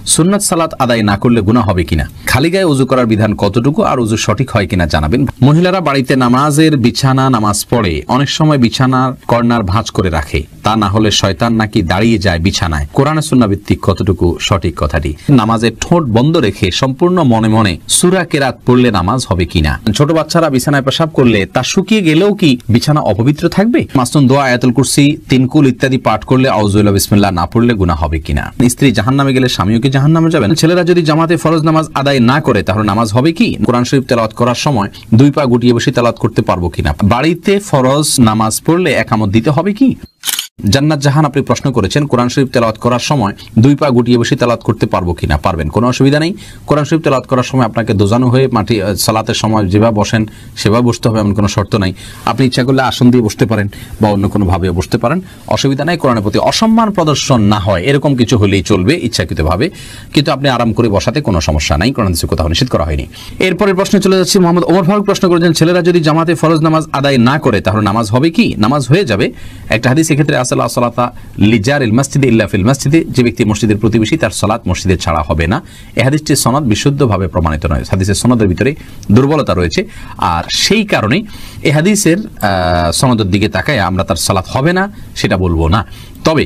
সুন্নাত সালাত আদায় না করলে গুনাহ হবে কিনা, খালি গায়ে ওযু করার বিধান কতটুকু, আর ওযু সঠিক হয় কিনা জানাবেন। মহিলারা বাড়িতে নামাজের বিছানা নামাজ পড়ে অনেক সময় বিছানার কর্নার ভাঁজ করে রাখে, তা না হলে শয়তান নাকি দাঁড়িয়ে যায় বিছানায়, কোরআন সুন্নাহ ভিত্তিক কতটুকু সঠিক কথাটি? নামাজের ঠোঁট বন্ধ রেখে সম্পূর্ণ মনে মনে সূরা কেরাত পড়লে নামাজ হবে কিনা? ছোট বাচ্চারা বিছানায় পেশাব করলে তা শুকিয়ে গেলেও কি বিছানা অপবিত্র থাকবে? মাসনুন দোয়া, আয়াতুল কুরসি, তিন কুল ইত্যাদি পাঠ করলে আউযুবিল্লাহ বিসমিল্লাহ না পড়লে গুনাহ হবে কিনা? স্ত্রী জাহান্নামে গেলে স্বামীও কি জাহান্নামে যাবেন? ছেলেরা যদি জামাতে ফরজ নামাজ আদায় না করে তাহলে নামাজ হবে কি? কোরআন শরীফ তেলাওয়াত করার সময় দুই পা গুটিয়ে বসে তেলাওয়াত করতে পারবো কিনা? বাড়িতে ফরজ নামাজ পড়লে একামত দিতে হবে কি? জান্নাত জাহান আপনি প্রশ্ন করেছেন, কোরআন শরীফ তেলাওয়াত করার সময় দুই পা গুটিয়ে বসে তেলাওয়াত করতে পারবো কিনা? পারবেন, কোনো অসুবিধা নেই। কোরআন শরীফ তেলাওয়াত করার সময় আপনাকে দোজানো হয়ে মাটি সালাতের সময় যেভাবে বসেন সেভাবে বসতে হবে এমন কোনো শর্ত নাই। আপনি ইচ্ছা করলে আসন দিয়ে বসতে পারেন বা অন্য কোনো ভাবে বসতে পারেন, অসুবিধা নাই। কোরআনের প্রতি অসম্মান প্রদর্শন না হয় এরকম কিছু হলেই চলবে ইচ্ছাকৃতভাবে, কিন্তু আপনি আরাম করে বসাতে কোনো সমস্যা নাই, কোরআন হাদিসে কোথাও নিষেধ করা হয়নি। এরপরের প্রশ্নে চলে যাচ্ছি। মোহাম্মদ ওমর ফারুক প্রশ্ন করেছেন, ছেলেরা যদি জামাতে ফরজ নামাজ আদায় না করে তাহলে নামাজ হবে কি? নামাজ হয়ে যাবে। একটা হাদিস এক্ষেত্রে আসলে সালাতা লিজারিল মসজিদে ইল্লা ফিল মসজিদে, যে ব্যক্তি মসজিদের প্রতিবেশী তার সালাত মসজিদে ছাড়া হবে না। এই হাদিসটির সনদ বিশুদ্ধভাবে প্রমাণিত নয়, হাদিসের সনদের ভিতরে দুর্বলতা রয়েছে, আর সেই কারণে এই হাদিসের সনদের দিকে তাকায় আমরা তার সালাত হবে না সেটা বলবো না। তবে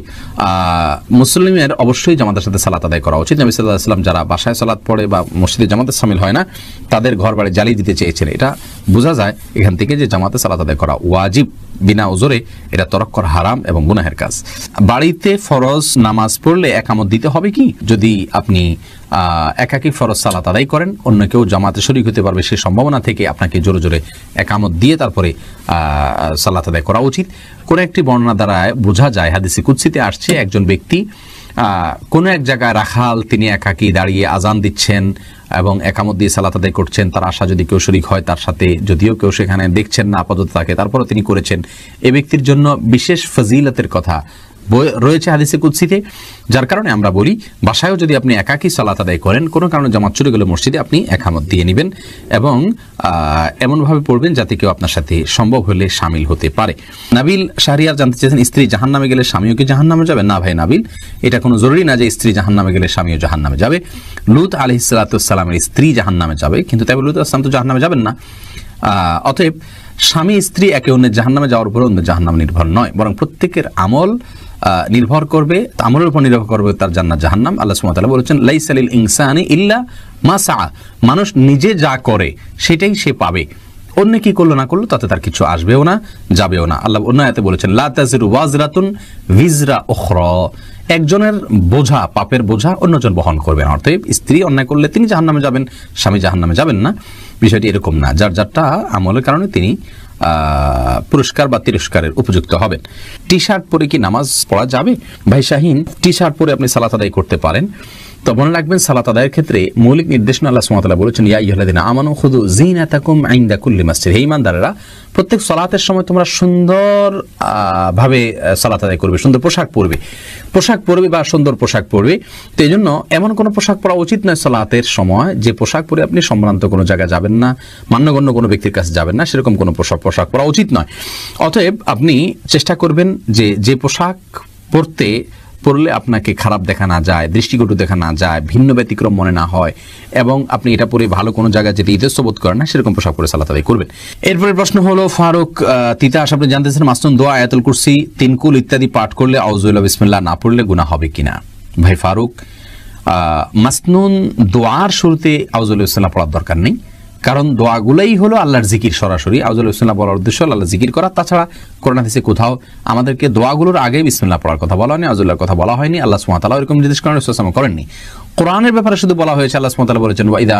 মুসলিমের অবশ্যই জামাতের সাথে সালাত আদায় করা উচিত। নবী সাল্লাল্লাহু আলাইহি ওয়াসাল্লাম যারা বাসায় সালাত পড়ে বা মসজিদে জামাতে শামিল হয় না তাদের ঘর বাড়ি জ্বালিয়ে দিতে চেয়েছেন। এটা বোঝা যায় এখান থেকে যে জামাতে সালাত আদায় করা ওয়াজিব, বিনা ওজরে এটা তরক করা হারাম এবং গুনাহের কাজ। বাড়িতে ফরজ নামাজ পড়লে একামত দিতে হবে কি? যদি আপনি একাকী ফরজ সালাত আদায় করেন, অন্য কেউ জামাতে শরীক হতে পারবে সেই সম্ভাবনা থেকে আপনাকে জোরে জোরে একামত দিয়ে তারপরে সালাত আদায় করা উচিত। কোন একটি বর্ণনা দ্বারা বোঝা যায়, হাদিসে কুদসিতে আসছে, একজন ব্যক্তি কোনো এক জায়গায় রাখাল, তিনি একাকী দাঁড়িয়ে আজান দিচ্ছেন এবং একামত দিয়ে সালাত আদায় করছেন, তার আশা যদি কেউ শরীক হয় তার সাথে, যদিও কেউ সেখানে দেখছেন না আপাতত তাকে, তারপরে তিনি করেছেন, এ ব্যক্তির জন্য বিশেষ ফজিলতের কথা রয়েছে হাদিসে কুদসিতে। যার কারণে আমরা বলি বাসায়ও যদি আপনি একাকী সালাত আদায় করেন, কোনো কারণে জামাত ছুটে গেলে মসজিদে আপনি একামত দিয়ে নেবেন এবং এমনভাবে পড়বেন যাতে কেউ আপনার সাথে সম্ভব হলে শামিল হতে পারে। নাবিল শাহরিয়ার জানতে চেয়েছেন, স্ত্রী জাহান্নামে গেলে স্বামীও কি জাহান্নামে যাবে? না ভাই নাবিল, এটা কোনো জরুরি না যে স্ত্রী জাহান্নামে গেলে স্বামীও জাহান্নামে যাবে। লূত আলাইহিস সালামের স্ত্রী জাহান্নামে যাবে, কিন্তু তবে লূত আসলাম তো জাহান্নামে যাবেন না। অতএব স্বামী স্ত্রী একে অন্যের জাহান্নামে যাওয়ার উপর অন্য জাহান্নাম নির্ভর নয়, বরং প্রত্যেকের আমল নির্ভর করবে, আমলের উপর নির্ভর করবে তার জান্নাত জাহান্নাম। আল্লাহ সুবহানাহু ওয়া তাআলা বলেছেন, লাইসা লিল ইনসানি ইল্লা মা সাআ, মানুষ নিজে যা করে সেটাই সে পাবে, অন্য কি করলো না করলো তাতে তার কিছু আসবেও না যাবেও না। আল্লাহ অন্য আয়াতে বলেছেন, লা তাজিরু ওয়াজরাতুন ভিজরা উখরা, একজনের বোঝা, পাপের বোঝা অন্যজন বহন করবে না। অর্থাৎ স্ত্রী অন্যায় করলে তিনি জাহান্নামে যাবেন, স্বামী জাহান্নামে যাবেন না, বিষয়টি এরকম না। যার যারটা আমলের কারণে তিনি পুরস্কার বা তিরস্কারের উপযুক্ত হবেন। টি শার্ট পরে কি নামাজ পড়া যাবে? ভাই শাহিন, টি শার্ট পরে আপনি সালাত আদায় করতে পারেন, তো মনে রাখবেন সালাত আদায়ের ক্ষেত্রে মৌলিক নির্দেশনা আল্লাহ সুবহানাহু ওয়া তাআলা বলেছেন, ইয়া আইয়ুহাল্লাযীনা আমানু খুযু যিনাতাকুম ইনদা কুল্লি মাসজিদ, হে ঈমানদারেরা প্রত্যেক সালাতের সময় তোমরা সুন্দর ভাবে সালাত আদায় করবে, সুন্দর পোশাক পরবে বা সুন্দর পোশাক পরবে। তো এই জন্য এমন কোনো পোশাক পরা উচিত নয় সালাতের সময় যে পোশাক পরে আপনি সম্ভ্রান্ত কোনো জায়গায় যাবেন না, মান্যগণ্য কোনো ব্যক্তির কাছে যাবেন না, সেরকম কোনো পোশাক পরা উচিত নয়। অতএব আপনি চেষ্টা করবেন যে পোশাক পরলে আপনাকে খারাপ দেখা না যায়, দৃষ্টিকটু দেখা না যায়, ভিন্ন ব্যতিক্রম মনে না হয়, এবং আপনি এটা পরে ভালো কোনো জায়গায় যেতে ইতস্তবোধ করেন না, সেরকম পোশাক পরে সালাত আদায় করবেন। এরপরে প্রশ্ন হলো ফারুক তিতাস, আপনি জানতেছেন মাসনুন দোয়া, আয়াতুল কুরসি, তিন কুল ইত্যাদি পাঠ করলে আউযুবিল্লাহ বিসমিল্লাহ না পড়লে গুনাহ হবে কিনা? ভাই ফারুক, মাসনুন দোয়ার শুরুতে আউযুবিল্লাহ বিসমিল্লাহ পড়ার দরকার নেই, কারণ দোয়াগুলাই হলো আল্লাহর জিকির, সরাসরি আউযুবিল্লাহ বিসমিল্লাহ বলার উদ্দেশ্য আল্লাহর জিকির করা। তাছাড়া কোরআন হাদিসে কোথাও আমাদেরকে দোয়াগুলোর আগে বিসমিল্লাহ পড়ার কথা বলা হয়নি, আউযুবিল্লাহর কথা বলা হয়নি। আল্লাহ সুবহানাহু ওয়া তাআলা এরকম নির্দেশ করেননি। কোরআনের ব্যাপারে শুধু বলা হয়েছে, আল্লাহ সুবহানাহু ওয়া তাআলা বলেছেন, ওয়া ইযা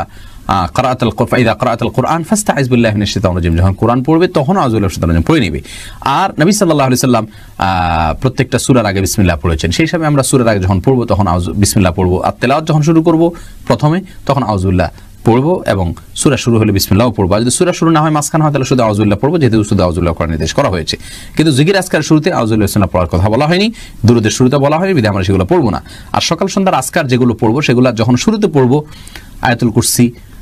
কারাআতাল কুরআন ফাস্তাইজ বিল্লাহি মিনাশ শাইতানির রাজিম, যখন কোরআন পড়বে তখন আউযুবিল্লাহি মিনাশ শাইতানির রাজিম পড়ে নেবে। আর নবী সাল্লাল্লাহু আলাইহি সাল্লাম প্রত্যেকটা সূরার আগে বিসমিল্লাহ পড়েছেন, সেই হিসাবে আমরা সূরার আগে যখন পড়বো তখন বিসমিল্লাহ পড়বো, আর তেলাওয়াত যখন শুরু করব প্রথমে তখন আউযুবিল্লাহ পড়বো এবং সূরা শুরু হলে বিসমিল্লাহও পড়বো। যদি সূরা শুরু না হয় মাঝখানে হয় তাহলে শুধু আউযুবিল্লাহ পড়বো, যেহেতু শুধু আউযুবিল্লাহ করার নির্দেশ করা হয়েছে। কিন্তু জিকির আজকার শুরুতে আউযুবিল্লাহ বিসমিল্লাহ পড়ার কথা বলা হয়নি, দুরূদের শুরুতে বলা হয়নি, বিধায় আমরা সেগুলো পড়বো না। আর সকাল সন্ধ্যার আজকার যেগুলো পড়বো সেগুলো যখন শুরুতে পড়বো, আয়াতুল কুরসি,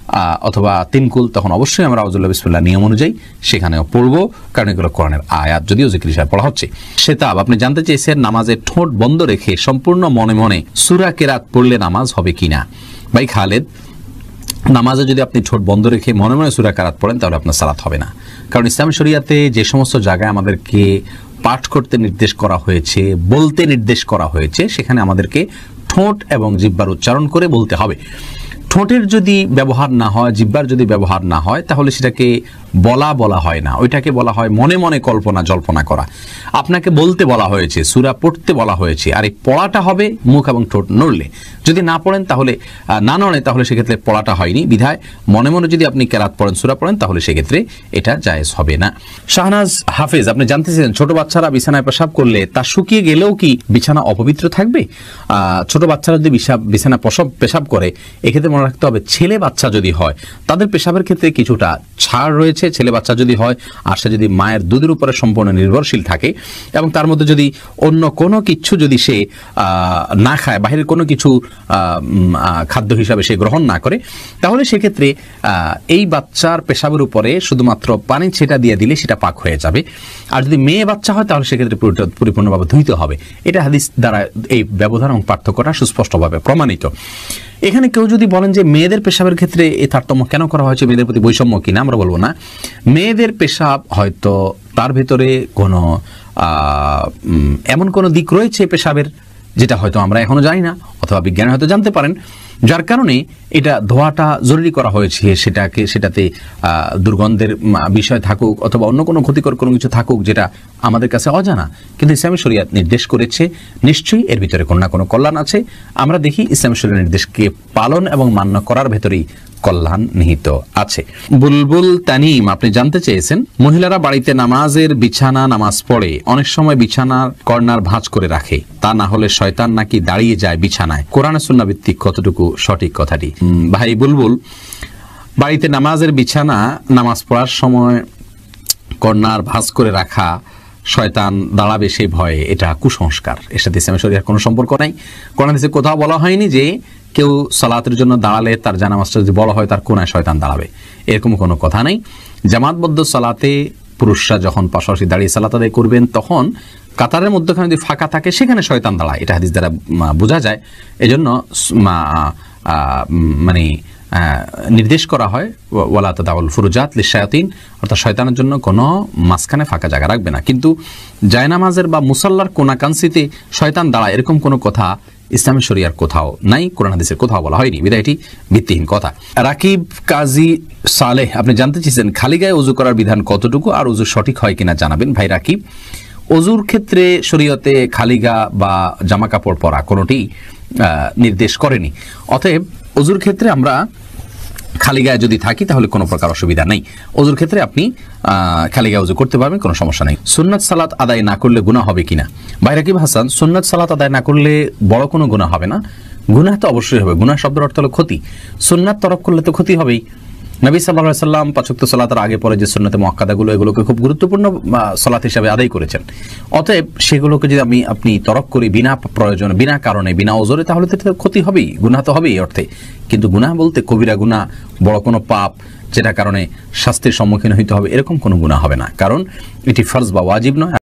অথবা 3 কুল, তখন অবশ্যই আমরা আউযুবিল্লাহি বিসমিল্লাহ নিয়ম অনুযায়ী সেখানেও পড়বো, কারণ এগুলো কোরআনের আয়াত, যদিও জিকির হিসাবে পড়া হচ্ছে। সেতাব, আপনি জানতে চেয়েছেন নামাজে ঠোঁট বন্ধ রেখে সম্পূর্ণ মনে মনে সূরা কিরাত পড়লে নামাজ হবে কিনা। ভাই খালেদ, নামাজে যদি আপনি ঠোঁট বন্ধ রেখে মনে মনে সূরা কিরাত পড়েন তাহলে আপনার সালাত হবে না, কারণ ইসলামী শরিয়াতে যে সমস্ত জায়গায় আমাদেরকে পাঠ করতে নির্দেশ করা হয়েছে, বলতে নির্দেশ করা হয়েছে, সেখানে আমাদেরকে ঠোঁট এবং জিহ্বার উচ্চারণ করে বলতে হবে। ঠোঁটের যদি ব্যবহার না হয়, জিহ্বার যদি ব্যবহার না হয়, তাহলে সেটাকে বলা হয় না, ওইটাকে বলা হয় মনে মনে কল্পনা জল্পনা করা। আপনাকে বলতে বলা হয়েছে, সূরা পড়তে বলা হয়েছে, আর এই পড়াটা হবে মুখ এবং ঠোঁট নড়লে। যদি না পড়েন তাহলে না নড়ে, তাহলে সেক্ষেত্রে পড়াটা হয়নি। বিধায় মনে মনে যদি আপনি কেরাত পড়েন, সূরা পড়েন, তাহলে সেক্ষেত্রে এটা জায়েজ হবে না। শাহনাজ হাফেজ, আপনি জানতে চেয়েছেন ছোট বাচ্চারা বিছানায় পেশাব করলে তা শুকিয়ে গেলেও কি বিছানা অপবিত্র থাকবে? ছোট বাচ্চারা যদি বিছানা পেশাব করে, এক্ষেত্রে মনে রাখতে হবে ছেলে বাচ্চা যদি হয় তাদের পেশাবের ক্ষেত্রে কিছুটা ছাড় রয়েছে। ছেলে বাচ্চা যদি হয় আর সে যদি মায়ের দুধের উপরে সম্পূর্ণ নির্ভরশীল থাকে এবং তার মধ্যে যদি অন্য কোনো কিছু যদি সে না খায়, বাহিরের কোনো কিছু খাদ্য হিসাবে সে গ্রহণ না করে, তাহলে সেক্ষেত্রে এই বাচ্চার পেশাবের উপরে শুধুমাত্র পানি ছেটা দিয়ে দিলে সেটা পাক হয়ে যাবে। আর যদি মেয়ে বাচ্চা হয় তাহলে সেক্ষেত্রে পরিপূর্ণভাবে ধুইতে হবে। এটা হাদিস দ্বারা এই ব্যবধান এবং পার্থক্যটা সুস্পষ্টভাবে প্রমাণিত। এখানে কেউ যদি বলেন যে মেয়েদের পেশাবের ক্ষেত্রে এই তারতম্য কেন করা হয়েছে, মেয়েদের প্রতি বৈষম্য কিনা, আমরা বলবো না। মেয়েদের পেশাব হয়তো তার ভেতরে কোনো এমন কোনো দিক রয়েছে পেশাবের যেটা হয়তো আমরা এখনো জানি না, অথবা বিজ্ঞানী হয়তো জানতে পারেন, যার কারণে এটা ধোয়াটা জরুরি করা হয়েছে। সেটাতে দুর্গন্ধের বিষয় থাকুক অথবা অন্য কোনো ক্ষতিকর কোনো কিছু থাকুক যেটা আমাদের কাছে অজানা, কিন্তু ইসলামী শরিয়াত নির্দেশ করেছে, নিশ্চয়ই এর ভিতরে কোনো না কোনো কল্যাণ আছে। আমরা দেখি ইসলামী শরিয়ার নির্দেশকে পালন এবং মান্য করার ভেতরেই কল্যাণ নিহিত আছে। বুলবুল তানিম, আপনি জানতে চেয়েছেন মহিলারা বাড়িতে নামাজ পড়ে অনেক সময় বিছানার কর্নার ভাঁজ করে রাখে, তা না হলে শয়তান নাকি দাঁড়িয়ে যায় বিছানায়। কোরআন সুন্নাহ ভিত্তিক কতটুকু সঠিক কথাটি? ভাই বুলবুল, বাড়িতে নামাজ পড়ার সময় কর্নার ভাঁজ করে রাখা, শয়তান দাঁড়াবে সেই ভয়ে, এটা কুসংস্কার। এর সাথে ইসলামী শরিয়ার কোনো সম্পর্ক নাই। কোরআন হাদিসে কোথাও বলা হয়নি যে কেউ সালাতের জন্য দাঁড়ালে তার জানামাজটা যদি বড় হয় তার কোনায় শয়তান দাঁড়াবে, এরকম কোনো কথা নেই। জামাতবদ্ধ সালাতে পুরুষরা যখন পাশাপাশি দাঁড়িয়ে সালাত আদায় করবেন, তখন কাতারের মধ্যখানে যদি ফাঁকা থাকে সেখানে শয়তান দাঁড়ায়, এটা হাদিস দ্বারা বোঝা যায়। এজন্য মানে নির্দেশ করা হয় ওয়ালা তাদাউল ফুরুজাত লিশায়াতিন, অর্থাৎ শয়তানের জন্য কোনো মাঝখানে ফাঁকা জায়গা রাখবে না। কিন্তু জায়নামাজের বা মুসাল্লার কোনাকাংশিতে শয়তান দাঁড়ায়, এরকম কোনো কথা ইসলামী শরিয়ার কোথাও নাই, কোরআন হাদিসের কোথাও বলা হয়নি, বিধায় এটি ভিত্তিহীন কথা। রাকিব কাজী সালেহ, আপনি জানতে চেয়েছেন খালি গায়ে ওযু করার বিধান কতটুকু আর ওযু সঠিক হয় কিনা জানাবেন। ভাই রাকিব, ওযুর ক্ষেত্রে শরীয়তে খালি গা বা জামা কাপড় পরা কোনোটি নির্দেশ করেনি। অতএব ওযুর ক্ষেত্রে আমরা খালি গায়ে যদি থাকি তাহলে কোনো প্রকার অসুবিধা নেই। ওযুর ক্ষেত্রে আপনি খালি গায়ে ওযু করতে পারবেন, কোনো সমস্যা নেই। সুন্নাত সালাত আদায় না করলে গুনাহ হবে কিনা? ভাই রাকিব হাসান, সুন্নাত সালাত আদায় না করলে বড় কোনো গুনাহ হবে না। গুনাহ তো অবশ্যই হবে, গুনাহ শব্দের অর্থ হলো ক্ষতি। সুন্নাত তরক করলে তো ক্ষতি হবেই। নবী সাল্লাল্লাহু আলাইহি সাল্লাম ৫ ওয়াক্ত সালাতের আগে পরে যে সুন্নতে মুআক্কাদাগুলো, এগুলোকে খুব গুরুত্বপূর্ণ সালাত হিসেবে আদায় করেছেন। অতএব সেগুলোকে যদি আপনি তরক করি বিনা প্রয়োজনে, বিনা কারণে, বিনা ওজরে, তাহলে তো ক্ষতি হবেই, গুনাহ তো হবেই অর্থে। কিন্তু গুনাহ বলতে কবিরা গুনাহ, বড় কোনো পাপ যেটা কারণে শাস্তির সম্মুখীন হইতে হবে, এরকম কোনো গুনাহ হবে না, কারণ এটি ফরজ বা ওয়াজিব নয়।